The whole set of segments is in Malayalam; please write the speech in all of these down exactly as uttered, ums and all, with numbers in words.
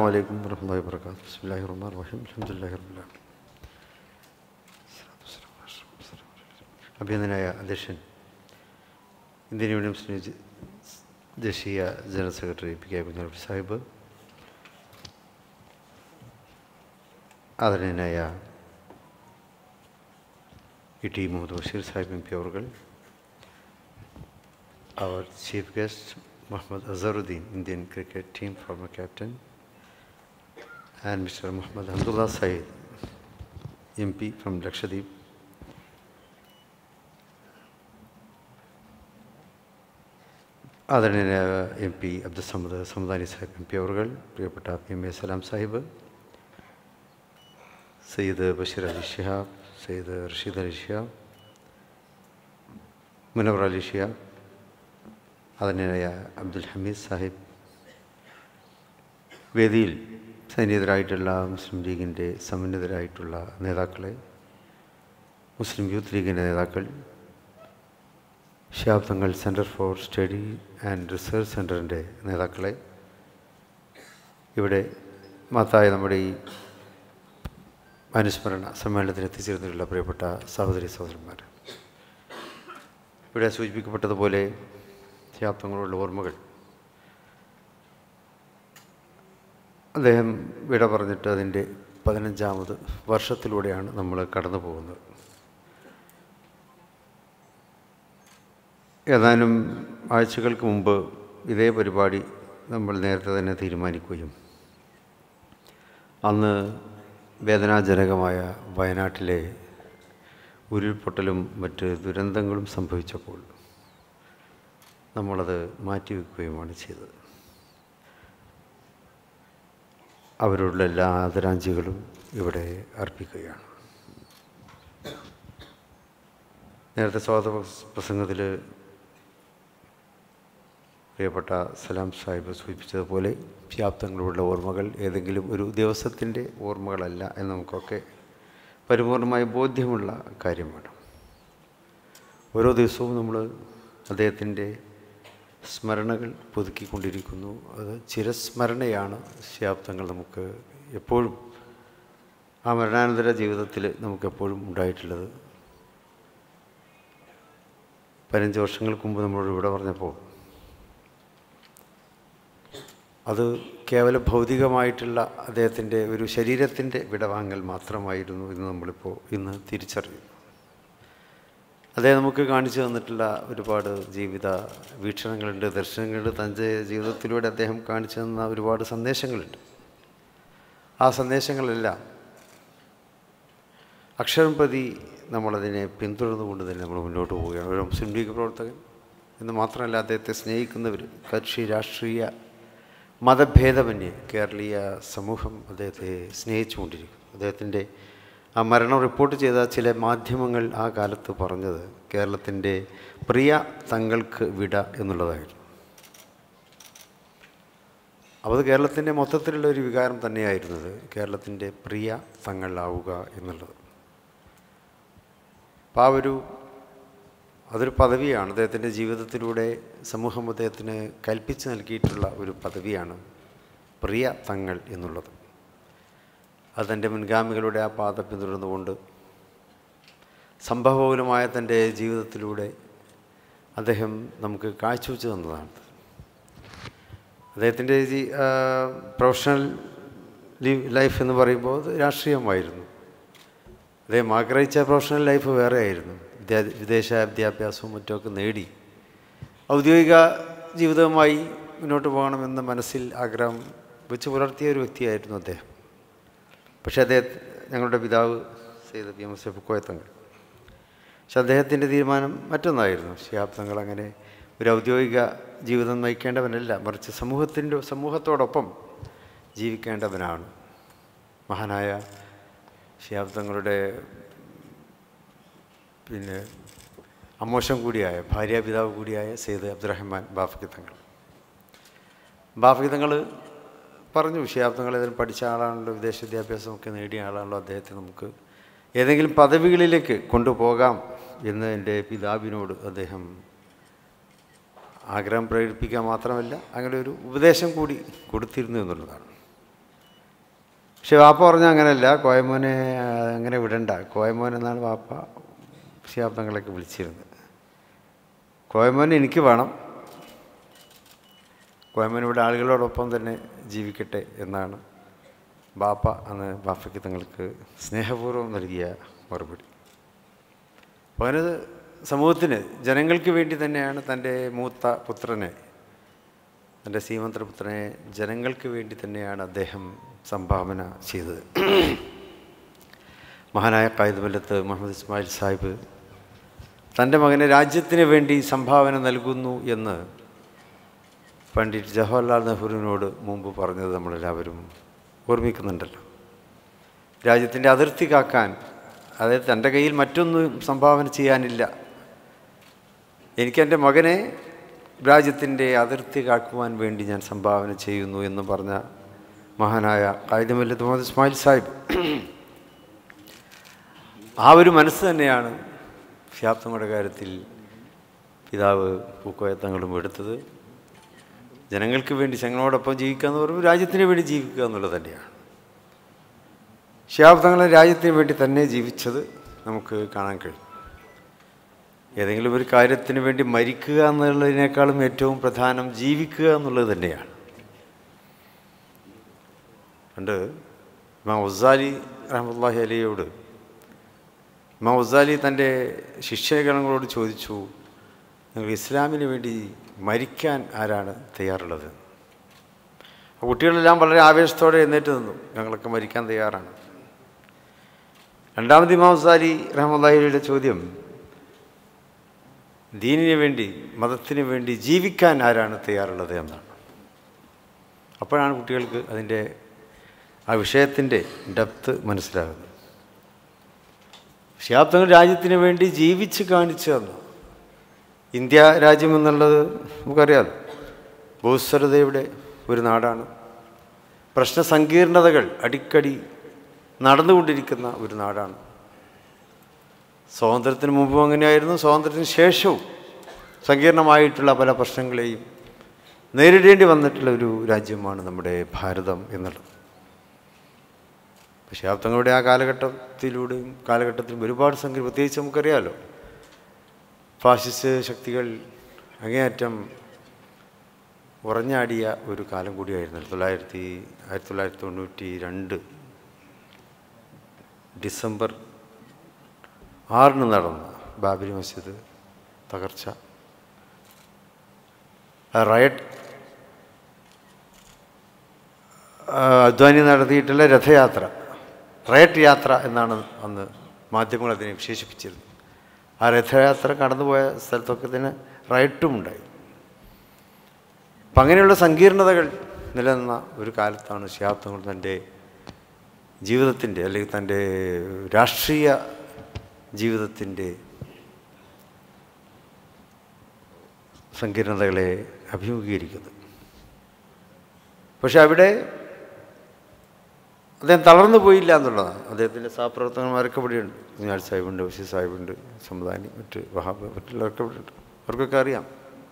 അലൈക്കും വറഹ്മത്തുള്ളാഹി വബറകാതുഹു. ബിസ്മില്ലാഹിർ റഹ്മാനിർ റഹീം. അൽഹംദുലില്ലാഹി റബ്ബിൽ ആലമീൻ. അഭിനന്ദനായ അധ്യക്ഷൻ, ഇന്ത്യൻ യൂണിയൻ മുസ്ലിം ലീഗ് ദേശീയ general secretary P K Kunhalikutty Sahib, ആദരണീയനായ E T Muhammad Basheer Sahib M P അവർകൾ, our chief guest Muhammad Azharuddin, Indian cricket team former captain, and Mister Muhammad Hamdullah Saeed, M P from Lakshadweep, ആദരണീയനായ M P Abdul Samad Samadani Sahib M P അവർകൾ, പ്രിയപ്പെട്ട P M A Salam Sahib, Sayyid Basheer Ali Shihab, Sayyid Rasheed Ali Shihab, Munavvar Ali Shihab, ആദരണീയനായ അബ്ദുൽ ഹമീദ് സാഹിബ്, വേദിയിൽ സന്നിഹിതരായിട്ടുള്ള മുസ്ലിം ലീഗിൻ്റെ സമന്വിതരായിട്ടുള്ള നേതാക്കളെ, മുസ്ലിം യൂത്ത് ലീഗിൻ്റെ നേതാക്കൾ, Shihab Thangal centre for study and research സെൻറ്ററിൻ്റെ നേതാക്കളെ, ഇവിടെ മഹത്തായ നമ്മുടെ ഈ അനുസ്മരണ സമ്മേളനത്തിൽ എത്തിച്ചേർന്നിട്ടുള്ള പ്രിയപ്പെട്ട സഹോദരി സഹോദരന്മാർ, ഇവിടെ സൂചിപ്പിക്കപ്പെട്ടതുപോലെ ഷിഹാബ് തങ്ങളുള്ള ഓർമ്മകൾ, അദ്ദേഹം വിട പറഞ്ഞിട്ട് അതിൻ്റെ പതിനഞ്ചാമത് വർഷത്തിലൂടെയാണ് നമ്മൾ കടന്നു പോകുന്നത്. ഏതാനും ആഴ്ചകൾക്ക് മുമ്പ് ഇതേ പരിപാടി നമ്മൾ നേരത്തെ തന്നെ തീരുമാനിക്കുകയും അന്ന് വേദനാജനകമായ വയനാട്ടിലെ ഉരുൾപൊട്ടലും മറ്റ് ദുരന്തങ്ങളും സംഭവിച്ചപ്പോൾ നമ്മളത് മാറ്റിവെക്കുകയുമാണ് ചെയ്തത്. അവരോടുള്ള എല്ലാ ആദരാഞ്ജലികളും ഇവിടെ അർപ്പിക്കുകയാണ്. നേരത്തെ സ്വാഗത പ്രസംഗത്തിൽ പ്രിയപ്പെട്ട സലാം സാഹിബ് സൂചിപ്പിച്ചതുപോലെ ഷിഹാബ് തങ്ങളുള്ള ഓർമ്മകൾ ഏതെങ്കിലും ഒരു ദിവസത്തിൻ്റെ ഓർമ്മകളല്ല എന്ന് നമുക്കൊക്കെ പരിപൂർണമായ ബോധ്യമുള്ള കാര്യമാണ്. ഓരോ ദിവസവും നമ്മൾ അദ്ദേഹത്തിൻ്റെ സ്മരണകൾ പുതുക്കിക്കൊണ്ടിരിക്കുന്നു. അത് ചിരസ്മരണയാണ് ഷിഹാബ് തങ്ങൾ നമുക്ക് എപ്പോഴും ആ മരണാനന്തര ജീവിതത്തിൽ നമുക്കെപ്പോഴും ഉണ്ടായിട്ടുള്ളത്. പതിനഞ്ച് വർഷങ്ങൾക്ക് മുമ്പ് നമ്മളോട് ഇവിടെ പറഞ്ഞപ്പോൾ അത് കേവലം ഭൗതികമായിട്ടുള്ള അദ്ദേഹത്തിൻ്റെ ഒരു ശരീരത്തിൻ്റെ വിടവാങ്ങൽ മാത്രമായിരുന്നു എന്ന് നമ്മളിപ്പോൾ ഇന്ന് തിരിച്ചറിയുന്നു. അദ്ദേഹം നമുക്ക് കാണിച്ചു തന്നിട്ടുള്ള ഒരുപാട് ജീവിത വീക്ഷണങ്ങളുണ്ട്, ദർശനങ്ങളുണ്ട്. തൻ്റെ ജീവിതത്തിലൂടെ അദ്ദേഹം കാണിച്ചു തന്ന ഒരുപാട് സന്ദേശങ്ങളുണ്ട്. ആ സന്ദേശങ്ങളെല്ലാം അക്ഷരം പ്രതി നമ്മളതിനെ പിന്തുടർന്നുകൊണ്ട് തന്നെ നമ്മൾ മുന്നോട്ട് പോവുകയാണ്. ഒരു മുസ്ലിം ലീഗ് പ്രവർത്തകൻ എന്ന് മാത്രമല്ല, അദ്ദേഹത്തെ സ്നേഹിക്കുന്നവർ, കക്ഷി രാഷ്ട്രീയ മതഭേദമന്യേ കേരളീയ സമൂഹം അദ്ദേഹത്തെ സ്നേഹിച്ചുകൊണ്ടിരിക്കുന്നു. അദ്ദേഹത്തിൻ്റെ ആ മരണം റിപ്പോർട്ട് ചെയ്ത ചില മാധ്യമങ്ങൾ ആ കാലത്ത് പറഞ്ഞത് കേരളത്തിൻ്റെ പ്രിയ തങ്ങൾക്ക് വിട എന്നുള്ളതായിരുന്നു. അപ്പോൾ അത് കേരളത്തിൻ്റെ മൊത്തത്തിലുള്ള ഒരു വികാരം തന്നെയായിരുന്നത്, കേരളത്തിൻ്റെ പ്രിയ തങ്ങളാവുക എന്നുള്ളത്. അപ്പോൾ ആ ഒരു അതൊരു പദവിയാണ്. അദ്ദേഹത്തിൻ്റെ ജീവിതത്തിലൂടെ സമൂഹം അദ്ദേഹത്തിന് കൽപ്പിച്ച് നൽകിയിട്ടുള്ള ഒരു പദവിയാണ് പ്രിയ തങ്ങൾ എന്നുള്ളത്. അതെൻ്റെ മുൻഗാമികളുടെ ആ പാത പിന്തുടർന്നുകൊണ്ട് സംഭവബഹുലമായ തൻ്റെ ജീവിതത്തിലൂടെ അദ്ദേഹം നമുക്ക് കാഴ്ചവെച്ച് തന്നതാണ്. അദ്ദേഹത്തിൻ്റെ പ്രൊഫഷണൽ ലൈഫ് എന്ന് പറയുമ്പോൾ അത് രാഷ്ട്രീയമായിരുന്നു. അദ്ദേഹം ആഗ്രഹിച്ച പ്രൊഫഷണൽ ലൈഫ് വേറെ ആയിരുന്നു. വിദ്യാ വിദേശ വിദ്യാഭ്യാസവും മറ്റുമൊക്കെ നേടി ഔദ്യോഗിക ജീവിതവുമായി മുന്നോട്ട് പോകണമെന്ന മനസ്സിൽ ആഗ്രഹം വെച്ച് പുലർത്തിയ ഒരു വ്യക്തിയായിരുന്നു അദ്ദേഹം. പക്ഷേ അദ്ദേഹം ഞങ്ങളുടെ പിതാവ് Sayyid P M S Koyathangal, പക്ഷെ അദ്ദേഹത്തിൻ്റെ തീരുമാനം മറ്റൊന്നായിരുന്നു. ഷിഹാബ് തങ്ങൾ അങ്ങനെ ഒരു ഔദ്യോഗിക ജീവിതം നയിക്കേണ്ടവനല്ല, മറിച്ച് സമൂഹത്തിൻ്റെ സമൂഹത്തോടൊപ്പം ജീവിക്കേണ്ടവനാണ്. മഹാനായ ഷിഹാബ് തങ്ങളുടെ പിന്നെ അമ്മോശം കൂടിയായ ഭാര്യാപിതാവ് കൂടിയായ സയ്യിദ് അബ്ദുറഹ്മാൻ ബാഫഖി തങ്ങൾ ബാഫഖി തങ്ങൾ പറഞ്ഞു, ഷിഹാബ് തങ്ങൾ ഏതെങ്കിലും പഠിച്ച ആളാണല്ലോ, വിദേശ വിദ്യാഭ്യാസമൊക്കെ നേടിയ ആളാണല്ലോ, അദ്ദേഹത്തെ നമുക്ക് ഏതെങ്കിലും പദവികളിലേക്ക് കൊണ്ടുപോകാം എന്ന് എൻ്റെ പിതാവിനോട് അദ്ദേഹം ആഗ്രഹം പ്രകടിപ്പിക്കുക മാത്രമല്ല അങ്ങനെ ഒരു ഉപദേശം കൂടി കൊടുത്തിരുന്നു എന്നുള്ളതാണ്. പക്ഷെ വാപ്പ പറഞ്ഞാൽ അങ്ങനെയല്ല, കോയമോനെ അങ്ങനെ വിടണ്ട, കോയമോൻ എന്നാണ് വാപ്പ ശിഹാബ് തങ്ങളൊക്കെ വിളിച്ചിരുന്നത്. കോയമോൻ എനിക്ക് വേണം, കോയമോൻ ഇവിടെ ആളുകളോടൊപ്പം തന്നെ ജീവിക്കട്ടെ എന്നാണ് ബാപ്പ അന്ന് ബാപ്പയ്ക്ക് തങ്ങൾക്ക് സ്നേഹപൂർവ്വം നൽകിയ മറുപടി. അപ്പോൾ അങ്ങനെ സമൂഹത്തിന് ജനങ്ങൾക്ക് വേണ്ടി തന്നെയാണ് തൻ്റെ മൂത്ത പുത്രനെ, തൻ്റെ സീമന്തപുത്രനെ ജനങ്ങൾക്ക് വേണ്ടി തന്നെയാണ് അദ്ദേഹം സംഭാവന ചെയ്തത്. മഹാനായ ഖായിദ് മില്ലത്ത് മുഹമ്മദ് ഇസ്മായിൽ സാഹിബ് തൻ്റെ മകനെ രാജ്യത്തിന് വേണ്ടി സംഭാവന നൽകുന്നു എന്ന് പണ്ഡിറ്റ് ജവഹർലാൽ നെഹ്റുവിനോട് മുമ്പ് പറഞ്ഞത് നമ്മളെല്ലാവരും ഓർമ്മിക്കുന്നുണ്ടല്ലോ. രാജ്യത്തിൻ്റെ അതിർത്തി കാക്കാൻ, അതായത് തൻ്റെ കയ്യിൽ മറ്റൊന്നും സംഭാവന ചെയ്യാനില്ല, എനിക്കെൻ്റെ മകനെ രാജ്യത്തിൻ്റെ അതിർത്തി കാക്കുവാൻ വേണ്ടി ഞാൻ സംഭാവന ചെയ്യുന്നു എന്ന് പറഞ്ഞ മഹാനായ ഖായിദ് മില്ലത്ത് മുഹമ്മദ് ഇസ്മായിൽ സാഹിബ്, ആ ഒരു മനസ്സ് തന്നെയാണ് ശിഹാബ് തങ്ങളുടെ കാര്യത്തിൽ പിതാവ് പൂക്കോയ തങ്ങളും എടുത്തത്. ജനങ്ങൾക്ക് വേണ്ടി ഞങ്ങളോടൊപ്പം ജീവിക്കുക എന്ന് പറയുമ്പോൾ രാജ്യത്തിന് വേണ്ടി ജീവിക്കുക എന്നുള്ളത് തന്നെയാണ്. ശിഹാബ് തങ്ങൾ രാജ്യത്തിന് വേണ്ടി തന്നെ ജീവിച്ചത് നമുക്ക് കാണാൻ കഴിയും. ഏതെങ്കിലും ഒരു കാര്യത്തിന് വേണ്ടി മരിക്കുക എന്നുള്ളതിനേക്കാളും ഏറ്റവും പ്രധാനം ജീവിക്കുക എന്നുള്ളത് തന്നെയാണ്. പണ്ട് ഇമാം ഗസാലി റഹ്മത്തുള്ളാഹി അലൈഹിയോട് ഇമാം ഗസാലി തൻ്റെ ശിഷ്യഗണങ്ങളോട് ചോദിച്ചു, നിങ്ങൾ ഇസ്ലാമിന് വേണ്ടി മരിക്കാൻ ആരാണ് തയ്യാറുള്ളത്? കുട്ടികളെല്ലാം വളരെ ആവേശത്തോടെ എഴുന്നേറ്റ് നിന്നു, ഞങ്ങളൊക്കെ മരിക്കാൻ തയ്യാറാണ്. രണ്ടാമത് ഇമാം ഗസാലി റഹ്മത്തുള്ളാഹിയുടെ ചോദ്യം, ദീനിന് വേണ്ടി മതത്തിന് വേണ്ടി ജീവിക്കാൻ ആരാണ് തയ്യാറുള്ളത് എന്നാണ്. അപ്പോഴാണ് കുട്ടികൾക്ക് അതിൻ്റെ ആ വിഷയത്തിൻ്റെ ഡെപ്ത് മനസ്സിലാകുന്നത്. ശിഹാബ് തങ്ങൾ രാജ്യത്തിന് വേണ്ടി ജീവിച്ച് കാണിച്ചു തന്നു. ഇന്ത്യ രാജ്യം എന്നുള്ളത് നമുക്കറിയാമല്ലോ, ബഹുസ്വരതയുടെ ഒരു നാടാണ്. പ്രശ്നസങ്കീർണതകൾ അടിക്കടി നടന്നുകൊണ്ടിരിക്കുന്ന ഒരു നാടാണ്. സ്വാതന്ത്ര്യത്തിന് മുമ്പും അങ്ങനെയായിരുന്നു, സ്വാതന്ത്ര്യത്തിന് ശേഷവും സങ്കീർണമായിട്ടുള്ള പല പ്രശ്നങ്ങളെയും നേരിടേണ്ടി വന്നിട്ടുള്ള ഒരു രാജ്യമാണ് നമ്മുടെ ഭാരതം എന്നുള്ളത്. ശിഹാബ് തങ്ങളുടെ ആ കാലഘട്ടത്തിലൂടെയും കാലഘട്ടത്തിലും ഒരുപാട് സംഖ്യ, പ്രത്യേകിച്ച് നമുക്കറിയാമല്ലോ, ഫാഷിസ്റ്റ് ശക്തികൾ അങ്ങേയറ്റം ഉറഞ്ഞാടിയ ഒരു കാലം കൂടിയായിരുന്നു. തൊള്ളായിരത്തി ആയിരത്തി തൊള്ളായിരത്തി തൊണ്ണൂറ്റി രണ്ട് ഡിസംബർ ആറിന് നടന്ന ബാബരി മസ്ജിദ് തകർച്ച, റയറ്റ്, അദ്വാനി നടത്തിയിട്ടുള്ള രഥയാത്ര, റയറ്റ് യാത്ര എന്നാണ് അന്ന് മാധ്യമങ്ങൾ അതിനെ വിശേഷിപ്പിച്ചിരുന്നത്. ആ രഥയാത്ര കടന്നുപോയ സ്ഥലത്തൊക്കെ തന്നെ റയറ്റും ഉണ്ടായി. അപ്പം അങ്ങനെയുള്ള സങ്കീർണതകൾ നിലനിന്ന ഒരു കാലത്താണ് ശിഹാബ് തങ്ങൾ തൻ്റെ ജീവിതത്തിൻ്റെ, അല്ലെങ്കിൽ തൻ്റെ രാഷ്ട്രീയ ജീവിതത്തിൻ്റെ സങ്കീർണതകളെ അഭിമുഖീകരിക്കുന്നത്. പക്ഷെ അവിടെ അദ്ദേഹം തളർന്നു പോയില്ല എന്നുള്ളതാണ്. അദ്ദേഹത്തിൻ്റെ സഹപ്രവർത്തകന്മാരൊക്കെ ഇവിടെയുണ്ട്. കുഞ്ഞാൽ സാഹിബുണ്ട്, വസീർ സാഹിബുണ്ട്, സംവിധാനി, മറ്റ് വഹാബ്, മറ്റുള്ളവരൊക്കെ ഇവിടെയുണ്ട്. അവർക്കൊക്കെ അറിയാം.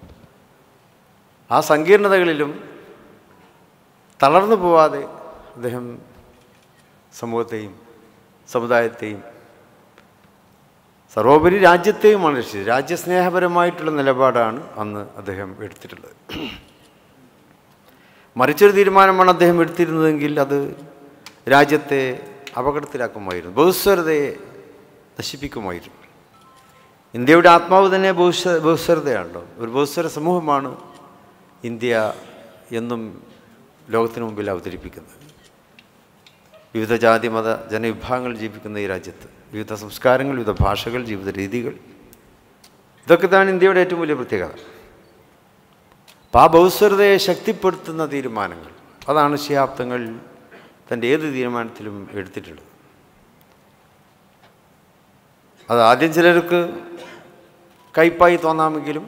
ആ സങ്കീർണതകളിലും തളർന്നു പോവാതെ അദ്ദേഹം സമൂഹത്തെയും സമുദായത്തെയും സർവോപരി രാജ്യത്തെയുമാണ് രക്ഷിച്ചത്. രാജ്യസ്നേഹപരമായിട്ടുള്ള നിലപാടാണ് അന്ന് അദ്ദേഹം എടുത്തിട്ടുള്ളത്. മറിച്ചൊരു തീരുമാനമാണ് അദ്ദേഹം എടുത്തിരുന്നതെങ്കിൽ അത് രാജ്യത്തെ അപകടത്തിലാക്കുമായിരുന്നു, ബഹുസ്വരതയെ നശിപ്പിക്കുമായിരുന്നു. ഇന്ത്യയുടെ ആത്മാവ് തന്നെ ബഹുസ്വ ബഹുസ്വരതയാണല്ലോ. ഒരു ബഹുസ്വര സമൂഹമാണ് ഇന്ത്യ എന്നും ലോകത്തിന് മുമ്പിൽ അവതരിപ്പിക്കുന്നത്. വിവിധ ജാതി മത ജനവിഭാഗങ്ങൾ ജീവിക്കുന്ന ഈ രാജ്യത്ത് വിവിധ സംസ്കാരങ്ങൾ, വിവിധ ഭാഷകൾ, ജീവിത രീതികൾ, ഇതൊക്കെ തന്നെ ഇന്ത്യയുടെ ഏറ്റവും വലിയ പ്രത്യേകത. അപ്പോൾ ആ ബഹുസ്വരതയെ ശക്തിപ്പെടുത്തുന്ന തീരുമാനങ്ങൾ, അതാണ് ശിഹാബ് തങ്ങൾ തൻ്റെ ഏത് തീരുമാനത്തിലും എടുത്തിട്ടുള്ളത്. അത് ആദ്യം ചിലർക്ക് കയ്പായി തോന്നാമെങ്കിലും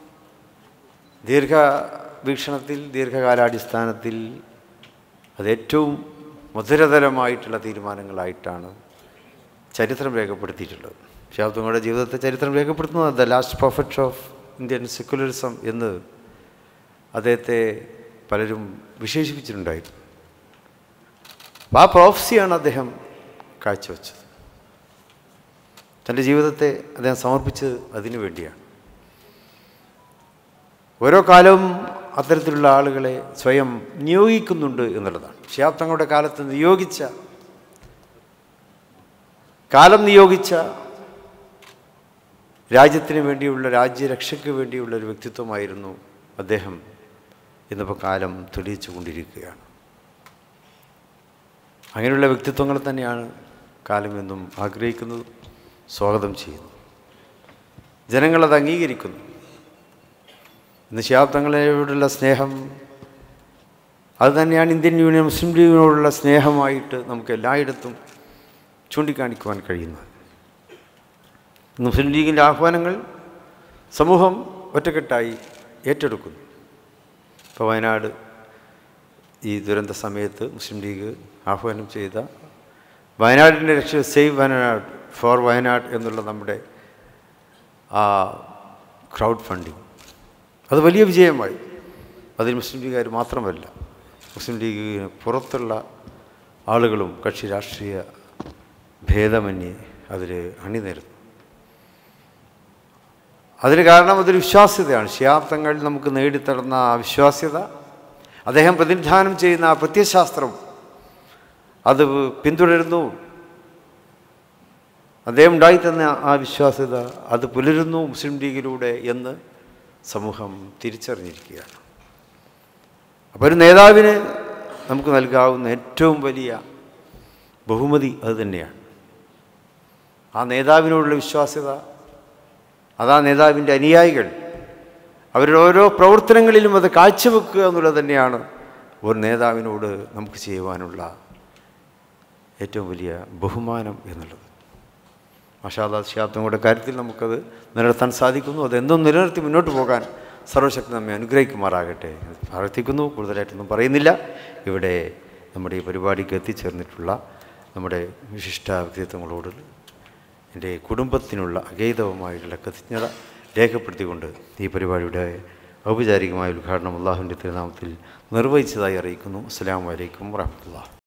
ദീർഘവീക്ഷണത്തിൽ, ദീർഘകാലാടിസ്ഥാനത്തിൽ അത് ഏറ്റവും മധുരതരമായിട്ടുള്ള തീരുമാനങ്ങളായിട്ടാണ് ചരിത്രം രേഖപ്പെടുത്തിയിട്ടുള്ളത്. ശിഹാബ് തങ്ങളുടെ ജീവിതത്തെ ചരിത്രം രേഖപ്പെടുത്തുന്നത് the last prophet of Indian secularism എന്ന് അദ്ദേഹത്തെ പലരും വിശേഷിപ്പിച്ചിട്ടുണ്ടായിരുന്നു. അപ്പം ആ പ്രോഫസിയാണ് അദ്ദേഹം കാഴ്ചവെച്ചത്. തൻ്റെ ജീവിതത്തെ അദ്ദേഹം സമർപ്പിച്ചത് അതിനു വേണ്ടിയാണ്. ഓരോ കാലവും അത്തരത്തിലുള്ള ആളുകളെ സ്വയം നിയോഗിക്കുന്നുണ്ട് എന്നുള്ളതാണ്. ശിഹാബ് തങ്ങളുടെ കാലത്ത് നിയോഗിച്ച കാലം നിയോഗിച്ച രാജ്യത്തിന് വേണ്ടിയുള്ള രാജ്യരക്ഷയ്ക്ക് വേണ്ടിയുള്ള ഒരു വ്യക്തിത്വമായിരുന്നു അദ്ദേഹം. ഇന്നിപ്പോൾ കാലം തെളിയിച്ചു കൊണ്ടിരിക്കുകയാണ്. അങ്ങനെയുള്ള വ്യക്തിത്വങ്ങൾ തന്നെയാണ് കാലം എന്നും ആഗ്രഹിക്കുന്നത്, സ്വാഗതം ചെയ്യുന്നു. ജനങ്ങളത് അംഗീകരിക്കുന്നു. ഇന്ന് ശിഹാബ് തങ്ങളോടുള്ള സ്നേഹം അത് തന്നെയാണ് ഇന്ത്യൻ യൂണിയൻ മുസ്ലിം ലീഗിനോടുള്ള സ്നേഹമായിട്ട് നമുക്ക് എല്ലായിടത്തും ചൂണ്ടിക്കാണിക്കുവാൻ കഴിയുന്നത്. മുസ്ലിം ലീഗിൻ്റെ ആഹ്വാനങ്ങൾ സമൂഹം ഒറ്റക്കെട്ടായി ഏറ്റെടുക്കുന്നു. ഇപ്പോൾ വയനാട് ഈ ദുരന്ത സമയത്ത് മുസ്ലിം ലീഗ് ആഹ്വാനം ചെയ്ത വയനാടിൻ്റെ രക്ഷ സേവ് വയനാട് ഫോർ വയനാട് എന്നുള്ള നമ്മുടെ ആ ക്രൗഡ് ഫണ്ടിങ് അത് വലിയ വിജയമായി. അതിൽ മുസ്ലിം ലീഗുകാർ മാത്രമല്ല, മുസ്ലിം ലീഗിന് പുറത്തുള്ള ആളുകളും കക്ഷി രാഷ്ട്രീയ ഭേദമന്യേ അതിൽ അണിനിരന്നു. അതിന് കാരണം അതൊരു വിശ്വാസ്യതയാണ്. ശിഹാബ് തങ്ങൾ നമുക്ക് നേടിത്തരുന്ന ആ വിശ്വാസ്യത, അദ്ദേഹം പ്രതിനിധാനം ചെയ്യുന്ന ആ പ്രത്യയശാസ്ത്രം അത് പിന്തുടരുന്നു. അദ്ദേഹം ഉണ്ടായിത്തന്ന ആ വിശ്വാസ്യത അത് പുലരുന്നു മുസ്ലിം ലീഗിലൂടെ എന്ന് സമൂഹം തിരിച്ചറിഞ്ഞിരിക്കുകയാണ്. അപ്പോൾ ഒരു നേതാവിന് നമുക്ക് നൽകാവുന്ന ഏറ്റവും വലിയ ബഹുമതി അത് തന്നെയാണ്. ആ നേതാവിനോടുള്ള വിശ്വാസ്യത, അതാ നേതാവിൻ്റെ അനുയായികൾ അവരുടെ ഓരോ പ്രവർത്തനങ്ങളിലും അത് കാഴ്ചവെക്കുക എന്നുള്ളത് തന്നെയാണ് ഒരു നേതാവിനോട് നമുക്ക് ചെയ്യുവാനുള്ള ഏറ്റവും വലിയ ബഹുമാനം എന്നുള്ളത്. മാഷാ അല്ലാഹ്, ശിഹാബ് തങ്ങളുടെ കാര്യത്തിൽ നമുക്കത് നിലനിർത്താൻ സാധിക്കുന്നു. അതെന്നും നിലനിർത്തി മുന്നോട്ട് പോകാൻ സർവശക്തി നമ്മെ അനുഗ്രഹിക്കുമാറാകട്ടെ പ്രാർത്ഥിക്കുന്നു. കൂടുതലായിട്ടൊന്നും പറയുന്നില്ല. ഇവിടെ നമ്മുടെ ഈ പരിപാടിക്ക് എത്തിച്ചേർന്നിട്ടുള്ള നമ്മുടെ വിശിഷ്ട വ്യക്തിത്വങ്ങളോട് എൻ്റെ കുടുംബത്തിനുള്ള അഗൈതവമായിട്ടുള്ള കൃതജ്ഞത രേഖപ്പെടുത്തിക്കൊണ്ട് ഈ പരിപാടിയുടെ ഔപചാരികമായ ഉദ്ഘാടനം അല്ലാഹുവിൻ്റെ തിരുനാമത്തിൽ നിർവഹിച്ചതായി അറിയിക്കുന്നു. അസ്സലാമു അലൈക്കും വറഹ്മത്തുള്ളാഹി.